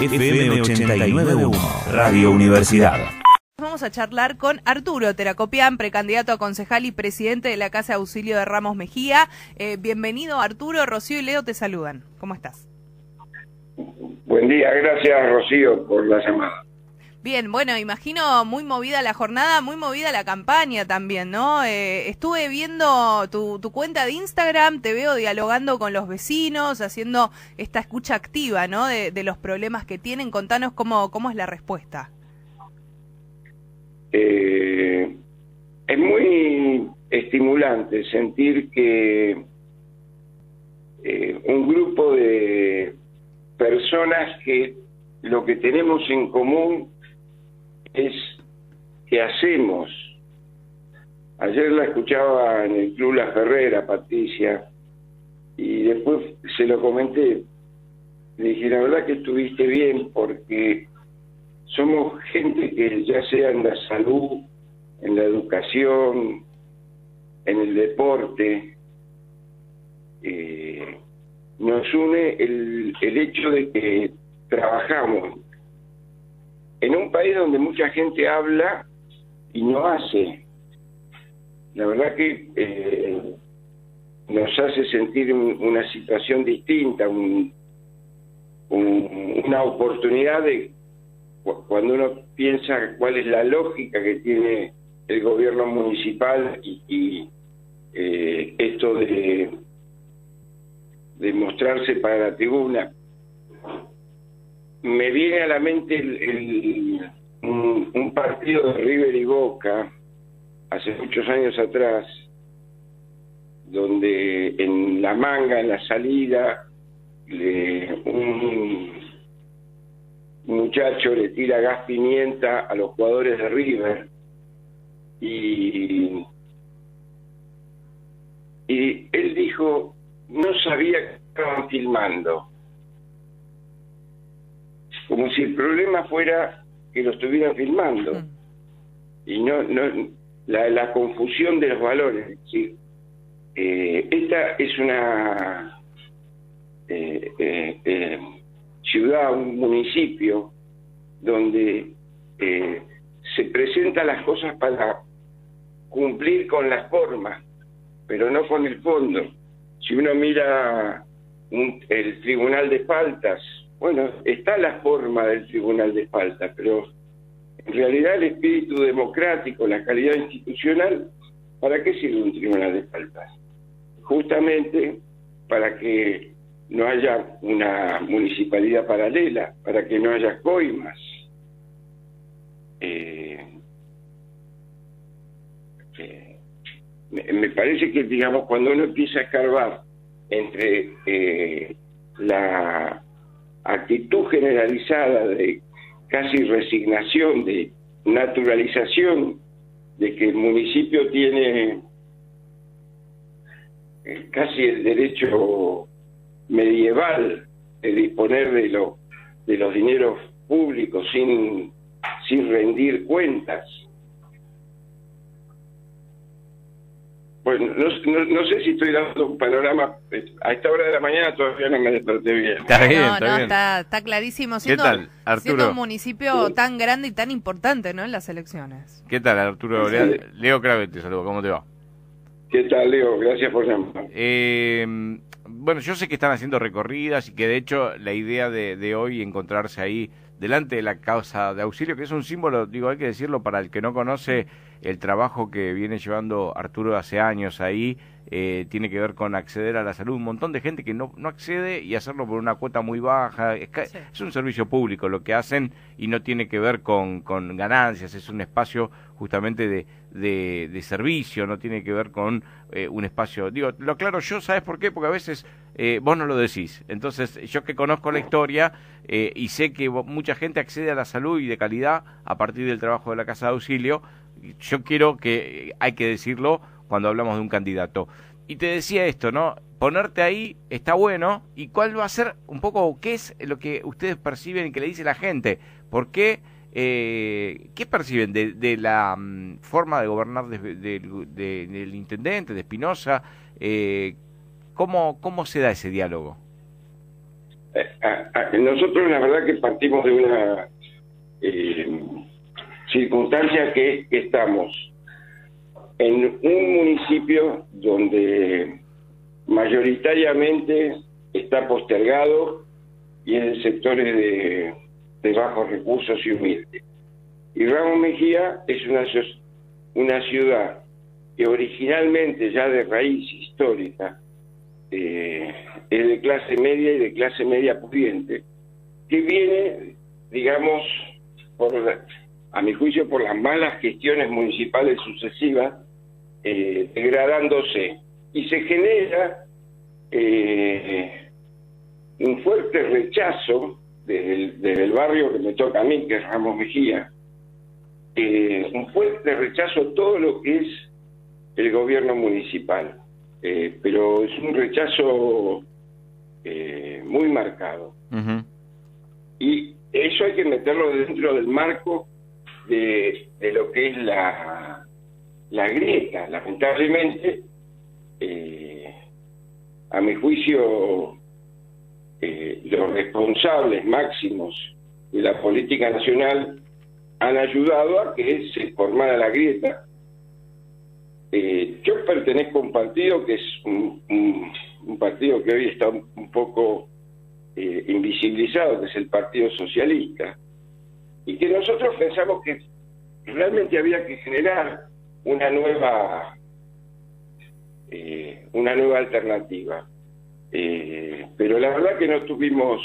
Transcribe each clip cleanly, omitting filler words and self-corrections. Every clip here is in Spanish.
FM 89.1, Radio Universidad. Vamos a charlar con Arturo Teracopian, precandidato a concejal y presidente de la Casa de Auxilio de Ramos Mejía. Bienvenido, Arturo. Rocío y Leo te saludan. ¿Cómo estás? Buen día, gracias Rocío por la llamada. Bien, bueno, imagino muy movida la jornada, muy movida la campaña también, ¿no? Estuve viendo tu cuenta de Instagram, te veo dialogando con los vecinos, haciendo esta escucha activa, ¿no? De los problemas que tienen. Contanos cómo es la respuesta. Es muy estimulante sentir que un grupo de personas que lo que tenemos en común es que hacemos. Ayer la escuchaba en el Club La Ferrera, Patricia, y después se lo comenté. Le dije, la verdad que estuviste bien, porque somos gente que ya sea en la salud, en la educación, en el deporte, nos une el hecho de que trabajamos en un país donde mucha gente habla y no hace. La verdad que nos hace sentir una situación distinta, una oportunidad de cuando uno piensa cuál es la lógica que tiene el gobierno municipal y esto de mostrarse para la tribuna. Me viene a la mente un partido de River y Boca hace muchos años atrás, donde en la manga, en la salida, un muchacho le tira gas pimienta a los jugadores de River y él dijo, no sabía que estaban filmando, como si el problema fuera que lo estuvieran filmando, y no la confusión de los valores. Es decir, esta es una ciudad, un municipio donde se presentan las cosas para cumplir con las formas, pero no con el fondo. Si uno mira el Tribunal de Faltas, bueno, está la forma del Tribunal de Faltas, pero en realidad el espíritu democrático, la calidad institucional, ¿para qué sirve un Tribunal de Faltas? Justamente para que no haya una municipalidad paralela, para que no haya coimas. Me parece que, digamos, cuando uno empieza a escarbar entre la actitud generalizada de casi resignación, de naturalización, de que el municipio tiene casi el derecho medieval de disponer de los dineros públicos sin rendir cuentas. Bueno, no sé si estoy dando un panorama. A esta hora de la mañana todavía no me desperté bien. Está bien, está clarísimo. ¿Qué tal, Arturo? Siendo un municipio tan grande y tan importante, ¿no?, en las elecciones. ¿Qué tal, Arturo? Sí. Leo Cravet te saludo. ¿Cómo te va? ¿Qué tal, Leo? Gracias por llamar. Bueno, yo sé que están haciendo recorridas y que de hecho la idea de hoy encontrarse ahí delante de la Casa de Auxilio, que es un símbolo, digo, hay que decirlo para el que no conoce el trabajo que viene llevando Arturo hace años ahí, tiene que ver con acceder a la salud. Un montón de gente que no accede, y hacerlo por una cuota muy baja. Es un servicio público lo que hacen y no tiene que ver con ganancias, es un espacio justamente de servicio, no tiene que ver con un espacio. Digo, lo aclaro yo, ¿sabes por qué? Porque a veces vos no lo decís. Entonces, yo que conozco la historia y sé que mucha gente accede a la salud y de calidad a partir del trabajo de la Casa de Auxilio, yo quiero que, hay que decirlo cuando hablamos de un candidato. Y te decía esto, ¿no? Ponerte ahí está bueno. ¿Y cuál va a ser un poco, qué es lo que ustedes perciben y que le dice la gente? ¿Por qué? ¿Qué perciben de la forma de gobernar del intendente, de Espinosa? ¿Cómo se da ese diálogo? nosotros la verdad que partimos de una circunstancia que es que estamos en un municipio donde mayoritariamente está postergado y en sectores de bajos recursos y humildes. Y Ramos Mejía es una ciudad que originalmente, ya de raíz histórica, es de clase media y de clase media pudiente, que viene, digamos, a mi juicio, por las malas gestiones municipales sucesivas, degradándose. Y se genera un fuerte rechazo desde el barrio que me toca a mí, que es Ramos Mejía, un fuerte rechazo a todo lo que es el gobierno municipal, pero es un rechazo muy marcado. Uh-huh. Y eso hay que meterlo dentro del marco de lo que es la grieta. Lamentablemente, a mi juicio, los responsables máximos de la política nacional han ayudado a que se formara la grieta. Yo pertenezco a un partido que es un partido que hoy está un poco invisibilizado, que es el Partido Socialista, y que nosotros pensamos que realmente había que generar una nueva alternativa. Pero la verdad que no tuvimos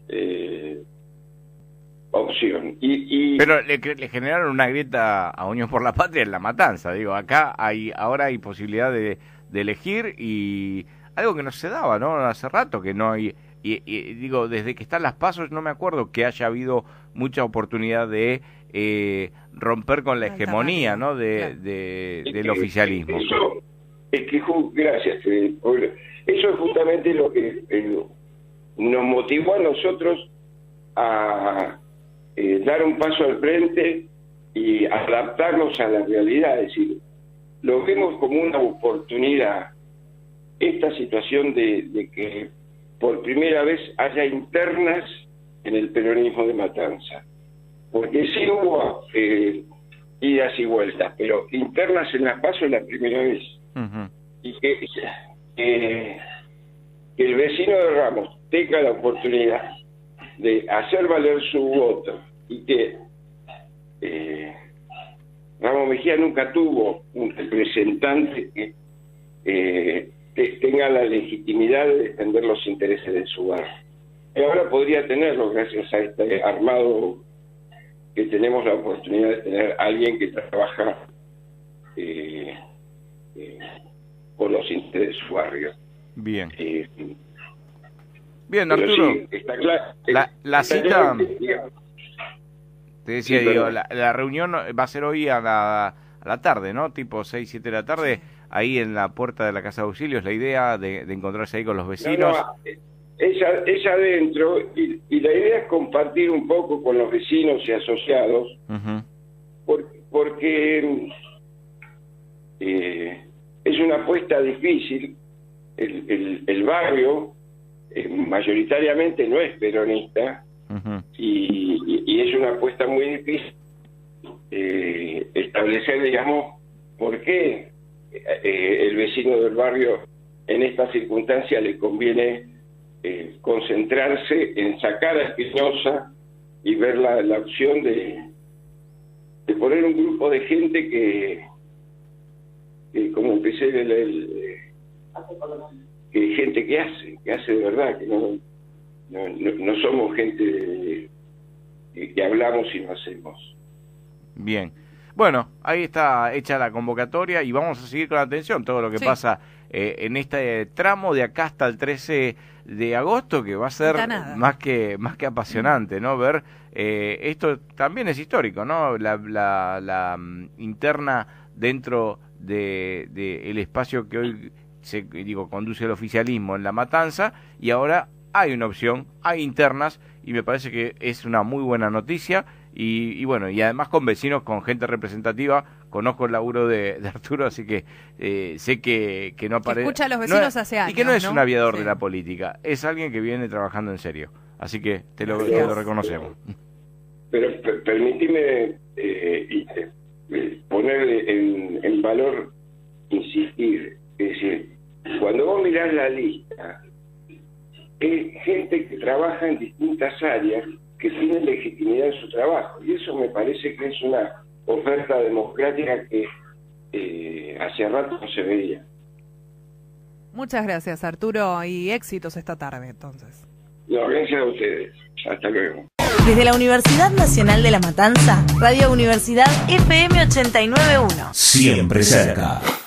opción. Pero le generaron una grieta a Unión por la Patria en La Matanza. Digo, acá ahora hay posibilidad de elegir, y algo que no se daba, ¿no? Hace rato que no hay. Y digo, desde que están las pasos no me acuerdo que haya habido mucha oportunidad de romper con la hegemonía, ¿no? Del oficialismo. Gracias. Eso es justamente lo que nos motivó a nosotros a dar un paso al frente y adaptarnos a la realidad. Es decir, lo vemos como una oportunidad, esta situación de que por primera vez haya internas en el peronismo de Matanza. Porque sí hubo idas y vueltas, pero internas en las PASO es la primera vez. Uh-huh. Y que el vecino de Ramos tenga la oportunidad de hacer valer su voto, y que Ramos Mejía nunca tuvo un representante que tenga la legitimidad de defender los intereses de su barrio. Y ahora podría tenerlo gracias a este armado que tenemos la oportunidad de tener alguien que trabaja por los intereses de su barrio. Bien. Bien, Arturo. Sí, está claro, la cita... Claro te decía, sí, digo, la reunión va a ser hoy a la tarde, ¿no? Tipo 6, 7 de la tarde, ahí en la puerta de la Casa de Auxilios, la idea de encontrarse ahí con los vecinos. Es adentro, y la idea es compartir un poco con los vecinos y asociados, uh-huh. porque es una apuesta difícil. El barrio mayoritariamente no es peronista, uh-huh. y es una apuesta muy difícil establecer, digamos, por qué el vecino del barrio en esta circunstancia le conviene concentrarse en sacar a Espinosa y ver la opción de poner un grupo de gente que como empecé que gente que hace de verdad, que no somos gente que hablamos y no hacemos. Bien. Bueno, ahí está hecha la convocatoria y vamos a seguir con atención todo lo que pasa en este tramo de acá hasta el 13 de agosto, que va a ser más que apasionante, ¿no? Ver, esto también es histórico, ¿no? La interna dentro de el espacio que hoy conduce el oficialismo en La Matanza, y ahora hay una opción, hay internas, y me parece que es una muy buena noticia. Y bueno, y además con vecinos, con gente representativa, conozco el laburo de Arturo, así que sé que no aparece. Escucha a los vecinos hace años. Y que no es un aviador de la política, es alguien que viene trabajando en serio. Así que te lo reconocemos. Pero permíteme poner en valor, insistir. Es decir, cuando vos mirás la lista, es gente que trabaja en distintas áreas, que tienen legitimidad en su trabajo. Y eso me parece que es una oferta democrática que hace rato no se veía. Muchas gracias, Arturo, y éxitos esta tarde, entonces. No, gracias a ustedes. Hasta luego. Desde la Universidad Nacional de La Matanza, Radio Universidad FM 89.1. Siempre cerca.